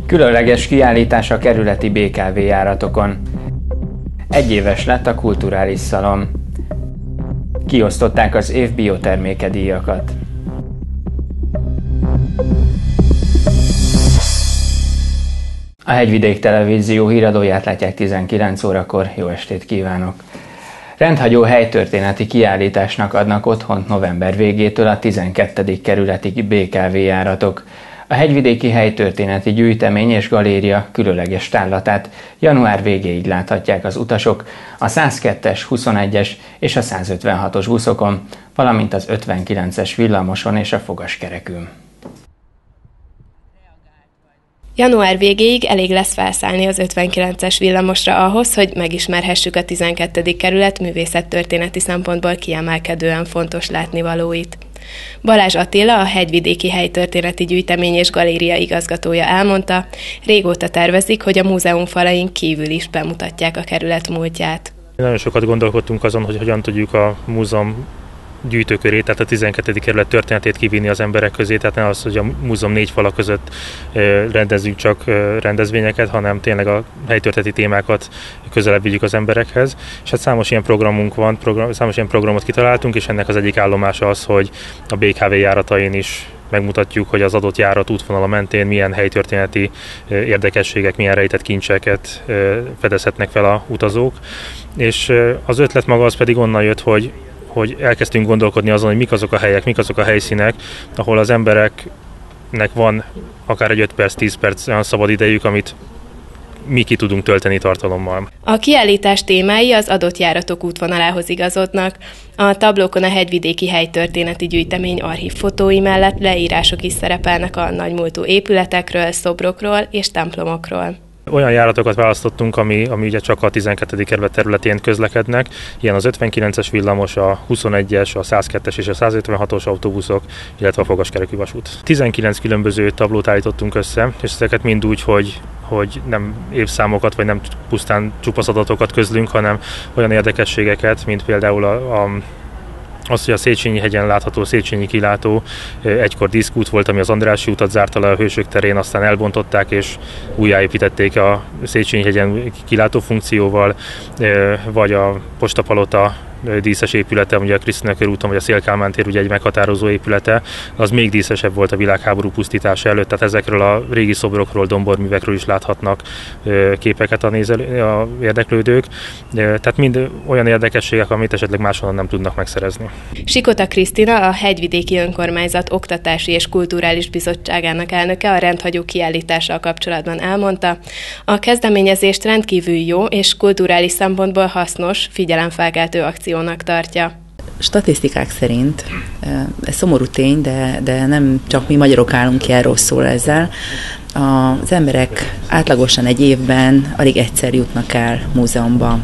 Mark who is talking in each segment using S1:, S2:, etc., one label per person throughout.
S1: Különleges kiállítás a kerületi BKV járatokon. Egyéves lett a kulturális szalon. Kiosztották az év bioterméke díjakat. A Hegyvidék Televízió híradóját látják 19 órakor. Jó estét kívánok! Rendhagyó helytörténeti kiállításnak adnak otthont november végétől a 12. kerületi BKV járatok. A Hegyvidéki Helytörténeti Gyűjtemény és Galéria különleges tárlatát január végéig láthatják az utasok a 102-es, 21-es és a 156-os buszokon, valamint az 59-es villamoson és a fogaskerekűn.
S2: Január végéig elég lesz felszállni az 59-es villamosra ahhoz, hogy megismerhessük a 12. kerület művészettörténeti szempontból kiemelkedően fontos látnivalóit. Balázs Attila, a Hegyvidéki Helytörténeti Gyűjtemény és Galéria igazgatója elmondta, régóta tervezik, hogy a múzeum falain kívül is bemutatják a kerület múltját.
S3: Nagyon sokat gondolkodtunk azon, hogy hogyan tudjuk a múzeum gyűjtőkörét, tehát a 12. kerület történetét kivinni az emberek közé, tehát nem az, hogy a múzeum négy fala között rendezzünk csak rendezvényeket, hanem tényleg a helytörténeti témákat közelebb vigyük az emberekhez. És hát számos ilyen programunk van, számos ilyen programot kitaláltunk, és ennek az egyik állomása az, hogy a BKV járatain is megmutatjuk, hogy az adott járat útvonala mentén milyen helytörténeti érdekességek, milyen rejtett kincseket fedezhetnek fel a utazók. És az ötlet maga az pedig onnan jött, hogy elkezdtünk gondolkodni azon, hogy mik azok a helyek, mik azok a helyszínek, ahol az embereknek van akár egy 5 perc, 10 perc olyan szabad idejük, amit mi ki tudunk tölteni tartalommal.
S2: A kiállítás témái az adott járatok útvonalához igazodnak. A tablókon a Hegyvidéki Helytörténeti Gyűjtemény archívfotói mellett leírások is szerepelnek a nagymúltú épületekről, szobrokról és templomokról.
S3: Olyan járatokat választottunk, ami ugye csak a 12. kerület területén közlekednek, ilyen az 59-es villamos, a 21-es, a 102-es és a 156-os autóbuszok, illetve a fogaskerekű vasút. 19 különböző tablót állítottunk össze, és ezeket mind úgy, hogy nem évszámokat, vagy nem pusztán csupasz adatokat közlünk, hanem olyan érdekességeket, mint például az, hogy a Széchenyi-hegyen látható Széchenyi kilátó egykor diszkút volt, ami az Andrássy utat zárta le a Hősök terén, aztán elbontották és újjáépítették a Széchenyi-hegyen kilátó funkcióval, vagy a Postapalota díszes épülete, ugye a Krisztina körúton, vagy a Széll-Kálmán tér ugye egy meghatározó épülete, az még díszesebb volt a világháború pusztítása előtt, tehát ezekről a régi szobrokról, domborművekről is láthatnak képeket a érdeklődők, tehát mind olyan érdekességek, amit esetleg máshonnan nem tudnak megszerezni.
S2: Sikota Krisztina, a Hegyvidéki Önkormányzat Oktatási és Kulturális Bizottságának elnöke a rendhagyó kiállítással kapcsolatban elmondta, a kezdeményezést rendkívül jó és kulturális szempontból hasznos, figyelemfelkeltő akciónak tartja.
S4: Statisztikák szerint, ez szomorú tény, de nem csak mi magyarok állunk ki el rosszul ezzel, az emberek átlagosan egy évben alig egyszer jutnak el múzeumba.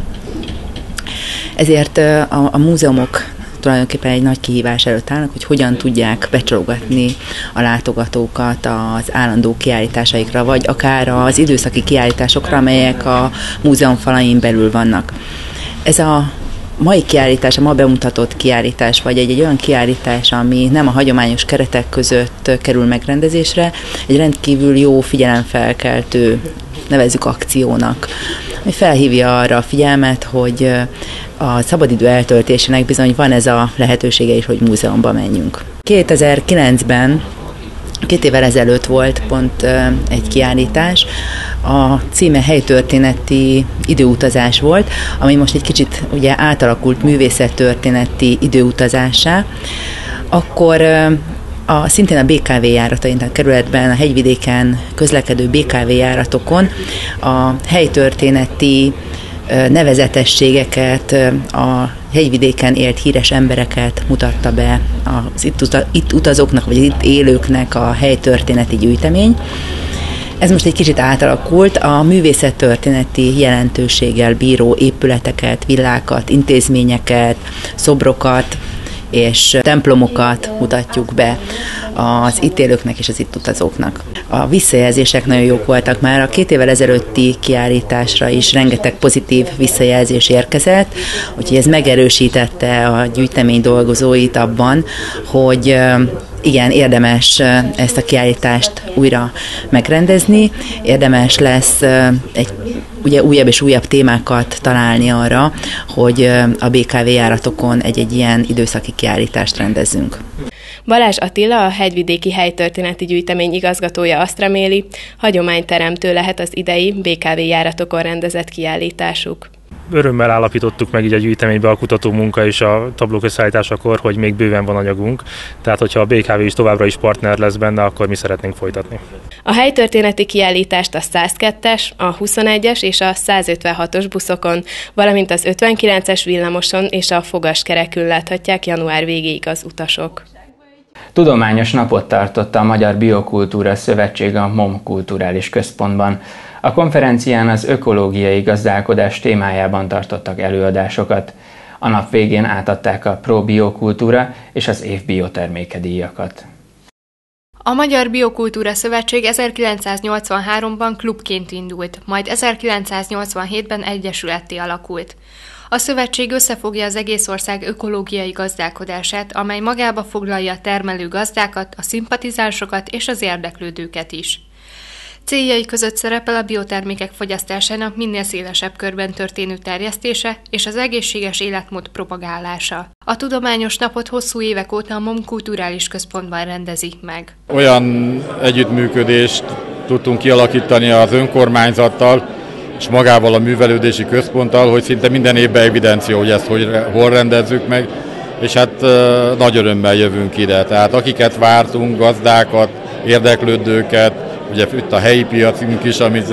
S4: Ezért a múzeumok tulajdonképpen egy nagy kihívás előtt állnak, hogy hogyan tudják becsalogatni a látogatókat az állandó kiállításaikra, vagy akár az időszaki kiállításokra, amelyek a múzeum falain belül vannak. Ez a mai kiállítás, a ma bemutatott kiállítás, vagy egy olyan kiállítás, ami nem a hagyományos keretek között kerül megrendezésre, egy rendkívül jó figyelemfelkeltő, nevezzük akciónak, ami felhívja arra a figyelmet, hogy a szabadidő eltöltésének bizony van ez a lehetősége is, hogy múzeumba menjünk. 2009-ben 2 évvel ezelőtt volt pont egy kiállítás, a címe helytörténeti időutazás volt, ami most egy kicsit ugye átalakult művészettörténeti időutazássá. Akkor szintén a BKV járatain, tehát a kerületben, a hegyvidéken közlekedő BKV járatokon a helytörténeti nevezetességeket, a hegyvidéken élt híres embereket mutatta be az itt utazóknak, vagy itt élőknek a helytörténeti gyűjtemény. Ez most egy kicsit átalakult, a művészettörténeti jelentőséggel bíró épületeket, villákat, intézményeket, szobrokat és templomokat mutatjuk be az itt élőknek és az itt utazóknak. A visszajelzések nagyon jók voltak már. A 2 évvel ezelőtti kiállításra is rengeteg pozitív visszajelzés érkezett, úgyhogy ez megerősítette a gyűjtemény dolgozóit abban, hogy igen, érdemes ezt a kiállítást újra megrendezni, érdemes lesz ugye újabb és újabb témákat találni arra, hogy a BKV járatokon egy ilyen időszaki kiállítást rendezünk.
S2: Balázs Attila, a Hegyvidéki Helytörténeti Gyűjtemény igazgatója azt reméli, hagyományteremtő lehet az idei BKV járatokon rendezett kiállításuk.
S3: Örömmel állapítottuk meg így a gyűjteménybe a kutató munka és a tablók összeállításakor, hogy még bőven van anyagunk, tehát hogyha a BKV is továbbra is partner lesz benne, akkor mi szeretnénk folytatni.
S2: A helytörténeti kiállítást a 102-es, a 21-es és a 156-os buszokon, valamint az 59-es villamoson és a fogaskerekün láthatják január végéig az utasok.
S1: Tudományos napot tartotta a Magyar Biokultúra Szövetség a MOM Kulturális Központban. A konferencián az ökológiai gazdálkodás témájában tartottak előadásokat. A nap végén átadták a Pro Biokultúra és az év bioterméke díjakat.
S5: A Magyar Biokultúra Szövetség 1983-ban klubként indult, majd 1987-ben egyesületté alakult. A szövetség összefogja az egész ország ökológiai gazdálkodását, amely magába foglalja a termelő gazdákat, a szimpatizánsokat és az érdeklődőket is. Céljai között szerepel a biotermékek fogyasztásának minél szélesebb körben történő terjesztése és az egészséges életmód propagálása. A tudományos napot hosszú évek óta a MOM Kulturális Központban rendezik meg.
S6: Olyan együttműködést tudtunk kialakítani az önkormányzattal és magával a művelődési központtal, hogy szinte minden évben evidencia, hogy ezt hol rendezzük meg, és hát nagy örömmel jövünk ide. Tehát akiket vártunk, gazdákat, érdeklődőket, ugye itt a helyi piacunk is, amit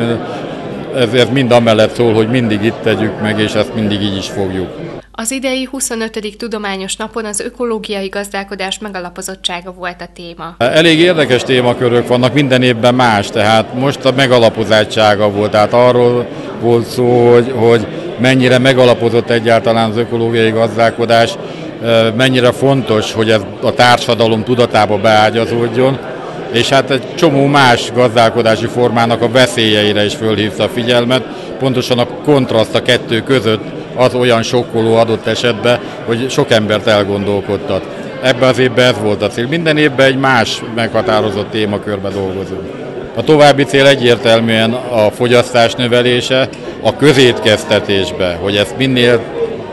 S6: ez mind amellett szól, hogy mindig itt tegyük meg, és ezt mindig így is fogjuk.
S5: Az idei 25. tudományos napon az ökológiai gazdálkodás megalapozottsága volt a téma.
S6: Elég érdekes témakörök vannak, minden évben más, tehát most a megalapozottsága volt, tehát arról volt szó, hogy mennyire megalapozott egyáltalán az ökológiai gazdálkodás, mennyire fontos, hogy ez a társadalom tudatába beágyazódjon, és hát egy csomó más gazdálkodási formának a veszélyeire is fölhívta a figyelmet, pontosan a kontraszt a kettő között az olyan sokkoló adott esetben, hogy sok embert elgondolkodtat. Ebben az évben ez volt a cél. Minden évben egy más meghatározott témakörbe dolgozunk. A további cél egyértelműen a fogyasztás növelése, a közétkeztetésbe, hogy ezt minél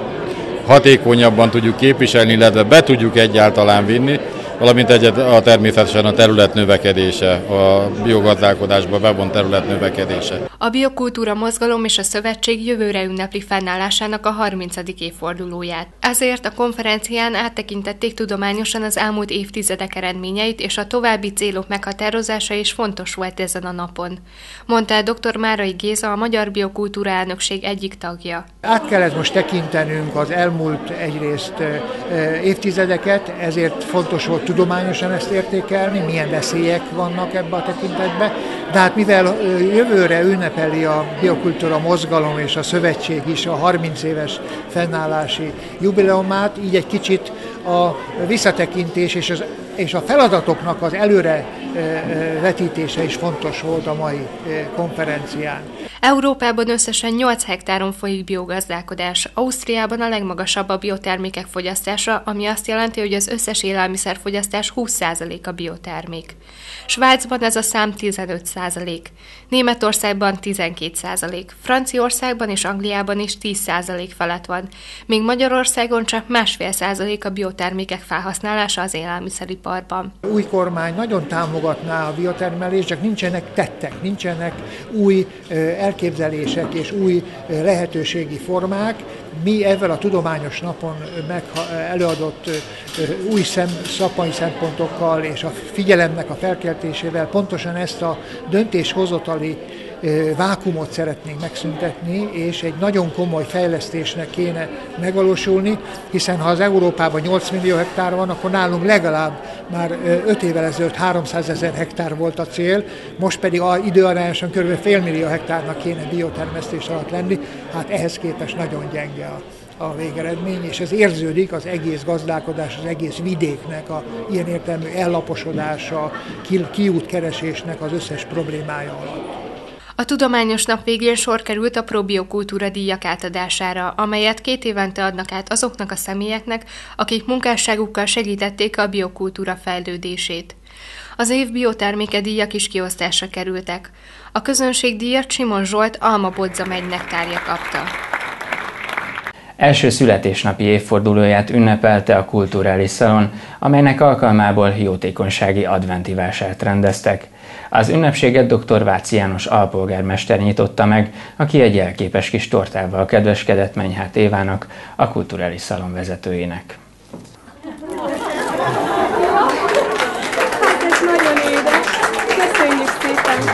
S6: hatékonyabban tudjuk képviselni, illetve be tudjuk egyáltalán vinni, valamint természetesen a terület növekedése, a biogazdálkodásba bevont terület növekedése.
S5: A biokultúra mozgalom és a szövetség jövőre ünnepli fennállásának a 30. évfordulóját. Ezért a konferencián áttekintették tudományosan az elmúlt évtizedek eredményeit, és a további célok meghatározása is fontos volt ezen a napon, mondta el dr. Márai Géza, a Magyar Biokultúra Elnökség egyik tagja.
S7: Át kellett most tekintenünk az elmúlt egyrészt évtizedeket, ezért fontos volt tudományosan ezt értékelni, milyen veszélyek vannak ebbe a tekintetbe, de hát mivel jövőre ünnepeli a biokultúra mozgalom és a szövetség is a 30 éves fennállási jubileumát, így egy kicsit a visszatekintés és a feladatoknak az előre vetítése is fontos volt a mai konferencián.
S5: Európában összesen 8 hektáron folyik biogazdálkodás. Ausztriában a legmagasabb a biotermékek fogyasztása, ami azt jelenti, hogy az összes élelmiszerfogyasztás 20% a biotermék. Svájcban ez a szám 15%, Németországban 12%, Franciaországban és Angliában is 10% felett van, míg Magyarországon csak 1,5% a biotermékek felhasználása az élelmiszeriparban.
S7: Új kormány nagyon támogatná a biotermelést, csak nincsenek tettek, nincsenek új elképzelések és új lehetőségi formák. Mi ezzel a tudományos napon előadott új szakmai szempontokkal és a figyelemnek a felkeltésével pontosan ezt a döntéshozatali vákumot szeretnénk megszüntetni, és egy nagyon komoly fejlesztésnek kéne megvalósulni, hiszen ha az Európában 8 millió hektár van, akkor nálunk legalább már 5 évvel ezelőtt 300 000 hektár volt a cél, most pedig időarányosan kb. Fél millió hektárnak kéne biotermesztés alatt lenni, hát ehhez képest nagyon gyenge a végeredmény, és ez érződik az egész gazdálkodás, az egész vidéknek a ilyen értelmű ellaposodása, kiútkeresésnek az összes problémája alatt.
S5: A tudományos nap végén sor került a Probiokultúra díjak átadására, amelyet 2 évente adnak át azoknak a személyeknek, akik munkásságukkal segítették a biokultúra fejlődését. Az év bioterméke díjak is kiosztásra kerültek. A közönségdíjat Simon Zsolt Alma-Bodza megynektarja kapta.
S1: Első születésnapi évfordulóját ünnepelte a Kulturális Szalon, amelynek alkalmából jótékonysági adventi vásárt rendeztek. Az ünnepséget dr. Váci János alpolgármester nyitotta meg, aki egy jelképes kis tortával kedveskedett Menyhárt Évának, a Kulturális Szalon vezetőjének.
S8: Hát ez nagyon édes. Köszönjük szépen.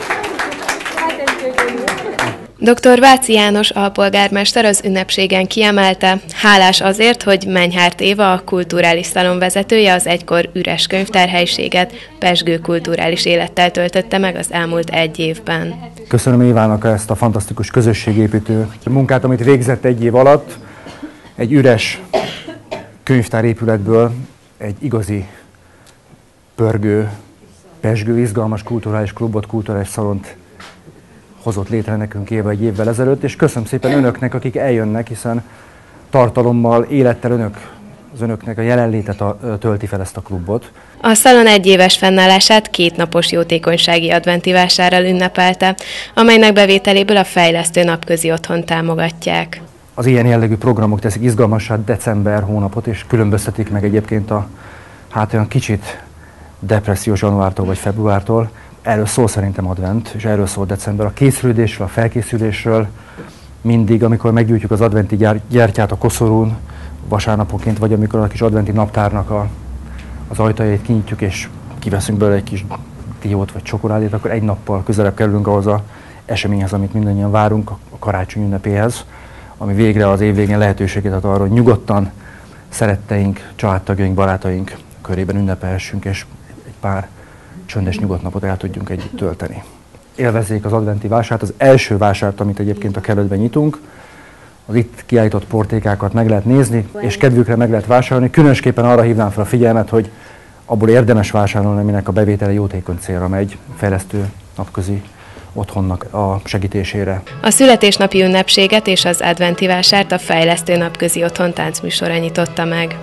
S2: Dr. Váci János alpolgármester az ünnepségen kiemelte, hálás azért, hogy Menyhárt Éva, a Kulturális Szalon vezetője az egykor üres könyvtárhelyiséget pezsgő kulturális élettel töltötte meg az elmúlt 1 évben.
S9: Köszönöm Évának ezt a fantasztikus közösségépítő munkát, amit végzett 1 év alatt. Egy üres könyvtárépületből egy igazi pörgő, pezsgő, izgalmas kulturális klubot, kulturális szalont hozott létre nekünk Éva 1 évvel ezelőtt, és köszönöm szépen önöknek, akik eljönnek, hiszen tartalommal, élettel az önöknek a jelenlétet tölti fel ezt a klubot.
S2: A szalon 1 éves fennállását 2 napos jótékonysági adventi vásárral ünnepelte, amelynek bevételéből a fejlesztő napközi otthont támogatják.
S9: Az ilyen jellegű programok teszik izgalmassá december hónapot, és különböztetik meg egyébként olyan kicsit depressziós januártól vagy februártól. Erről szól szerintem advent, és erről szól december, a készülődésről, a felkészülésről. Mindig, amikor meggyújtjuk az adventi gyertyát a koszorún, vasárnaponként, vagy amikor a kis adventi naptárnak az ajtajait kinyitjuk, és kiveszünk belőle egy kis diót vagy csokoládét, akkor 1 nappal közelebb kerülünk ahhoz az eseményhez, amit mindannyian várunk, a karácsony ünnepéhez, ami végre az év végén lehetőséget ad arra, hogy nyugodtan szeretteink, családtagjaink, barátaink körében ünnepelhessünk, és egy pár csöndes nyugodt napot el tudjunk együtt tölteni. Élvezzék az adventi vásárt, az első vásárt, amit egyébként a kerületben nyitunk. Az itt kiállított portékákat meg lehet nézni, és kedvükre meg lehet vásárolni. Különösképpen arra hívnám fel a figyelmet, hogy abból érdemes vásárolni, aminek a bevétele jótékony célra megy, fejlesztő napközi otthonnak a segítésére.
S2: A születésnapi ünnepséget és az adventi vásárt a Fejlesztő Napközi Otthon táncműsora nyitotta meg.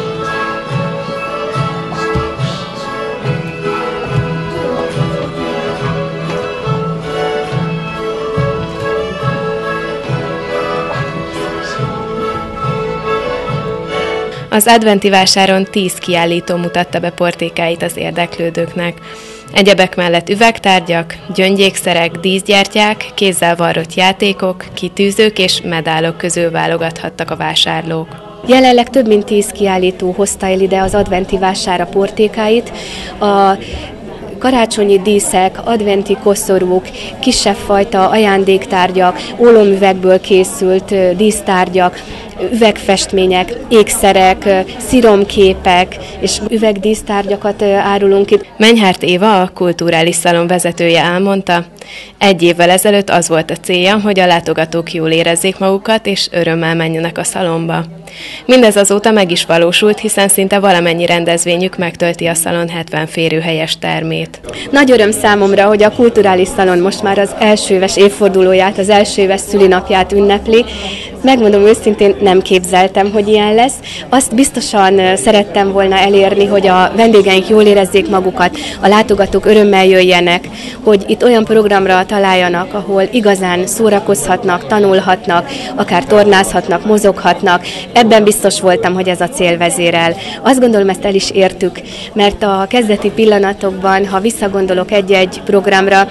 S2: Az adventi vásáron 10 kiállító mutatta be portékáit az érdeklődőknek. Egyebek mellett üvegtárgyak, gyöngyékszerek, díszgyertyák, kézzel varrott játékok, kitűzők és medálok közül válogathattak a vásárlók.
S8: Jelenleg több mint 10 kiállító hozta el ide az adventi vására portékáit. A karácsonyi díszek, adventi koszorúk, kisebb fajta ajándéktárgyak, ólomüvegből készült dísztárgyak, üvegfestmények, ékszerek, sziromképek és üvegdísztárgyakat árulunk itt.
S2: Menyhárt Éva, a Kulturális Szalon vezetője elmondta, 1 évvel ezelőtt az volt a célja, hogy a látogatók jól érezzék magukat és örömmel menjenek a szalonba. Mindez azóta meg is valósult, hiszen szinte valamennyi rendezvényük megtölti a szalon 70 férőhelyes termét.
S8: Nagy öröm számomra, hogy a Kulturális Szalon most már az első éves évfordulóját, az első éves szülinapját ünnepli. Megmondom őszintén, nem képzeltem, hogy ilyen lesz. Azt biztosan szerettem volna elérni, hogy a vendégeink jól érezzék magukat, a látogatók örömmel jöjjenek, hogy itt olyan programra találjanak, ahol igazán szórakozhatnak, tanulhatnak, akár tornázhatnak, mozoghatnak. Ebben biztos voltam, hogy ez a cél vezérel. Azt gondolom, ezt el is értük, mert a kezdeti pillanatokban, ha visszagondolok egy-egy programra,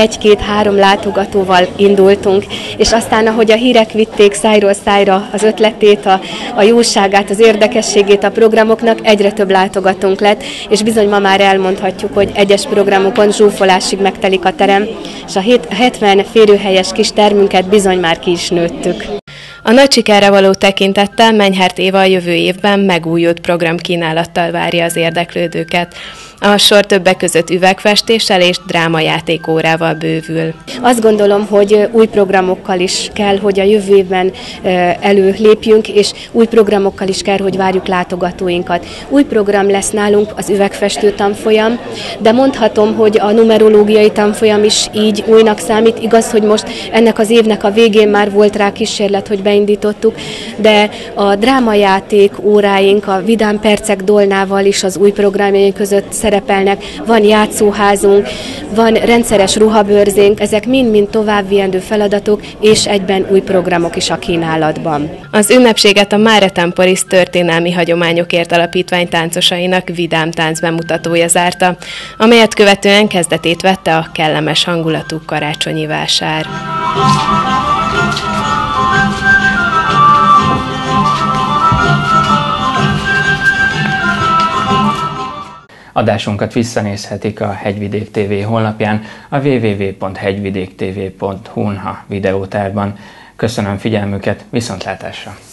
S8: 1-2-3 látogatóval indultunk, és aztán, ahogy a hírek vitték szájról szájra az ötletét, a jóságát, az érdekességét a programoknak, egyre több látogatónk lett, és bizony ma már elmondhatjuk, hogy egyes programokon zsúfolásig megtelik a terem, és a 70 férőhelyes kis termünket bizony már ki is nőttük.
S2: A nagy sikerre való tekintettel Menyhárt Éva a jövő évben megújult programkínálattal várja az érdeklődőket. A sor többek között üvegfestéssel és drámajátékórával bővül.
S8: Azt gondolom, hogy új programokkal is kell, hogy a jövő évben előlépjünk, és új programokkal is kell, hogy várjuk látogatóinkat. Új program lesz nálunk az üvegfestő tanfolyam, de mondhatom, hogy a numerológiai tanfolyam is így újnak számít. Igaz, hogy most ennek az évnek a végén már volt rá kísérlet, hogy beindítottuk, de a drámajáték óráink a Vidám Percek Dolnával is az új programjaink között szerepelnek. Van játszóházunk, van rendszeres ruhabőrzénk, ezek mind-mind továbbviendő feladatok, és egyben új programok is a kínálatban.
S2: Az ünnepséget a Mare Temporis Történelmi Hagyományokért Alapítvány táncosainak vidám tánc bemutatója zárta, amelyet követően kezdetét vette a kellemes hangulatú karácsonyi vásár.
S1: Adásunkat visszanézhetik a Hegyvidék TV honlapján, a www.hegyvidéktv.hu videótárban. Köszönöm figyelmüket, viszontlátásra!